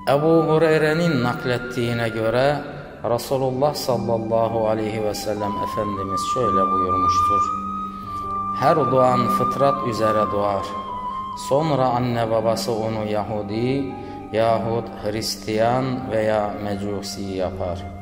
Ebu Hureyre'nin naklettiğine göre Resulullah sallallahu aleyhi ve sellem Efendimiz şöyle buyurmuştur: her doğan fıtrat üzere doğar. Sonra anne babası onu Yahudi yahut Hristiyan veya Mecusi yapar.